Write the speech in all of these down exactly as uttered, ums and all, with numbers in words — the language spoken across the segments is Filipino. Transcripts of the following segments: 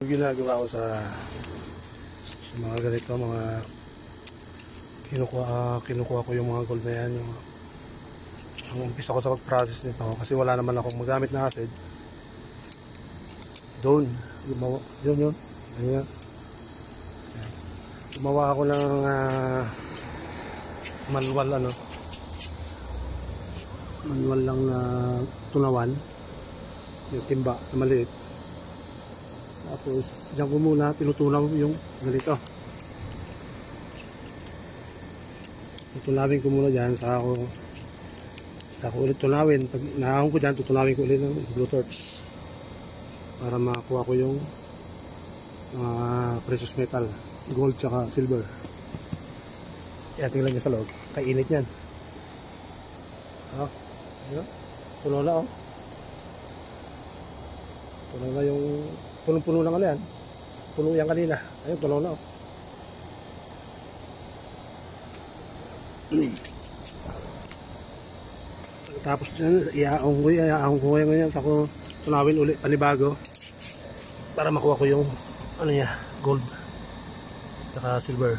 Ginagawa ko sa, sa mga ganito, mga kinukuha, uh, kinukuha ko yung mga gold na yan. Yung, ang umpisa ko sa pag-process nito kasi wala naman akong magamit na acid. Doon, gumawa, yun yun. Ayan. Gumawa ako ng uh, manual ano. Manual lang na tunawan. Yung timba na maliit. Tapos diyan ko muna tinutunaw yung ganito. Tutunawin ko muna dyan, saka ako saka ko ulit tunawin. Pag naahon ko dyan, tutunawin ko ulit ng blue torch para makakuha ko yung uh, precious metal, gold tsaka silver. Kaya tingnan nyo sa loob, kainit yan. Ah, yun, puno na oh. Puno na yung punong-puno lang ano yan. Puno yan kanina. Ayun, puno na oh. Tapos dyan, iaahong ko yan, iaahong ko yan ngayon. Saka ko tunawin ulit, panibago. Para makuha ko yung, ano niya, gold. Saka silver.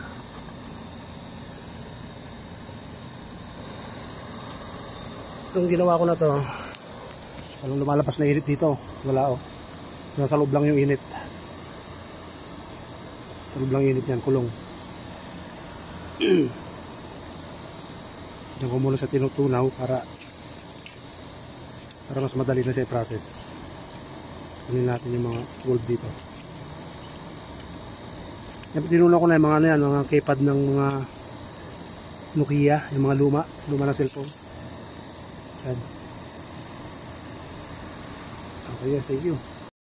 Itong ginawa ko na to, anong lumalabas na init dito? Wala oh. Nasa loob lang yung init. Sa loob lang init yan, kulong. Diyan ko muna sa tinutunaw para para mas madali na siya i-process. Kunin natin yung mga gold dito. Yan, tinunaw ko na yung mga ano yan, mga keypad ng mga Nokia, yung mga luma, luma na cellphone. Yan. Okay guys, thank you.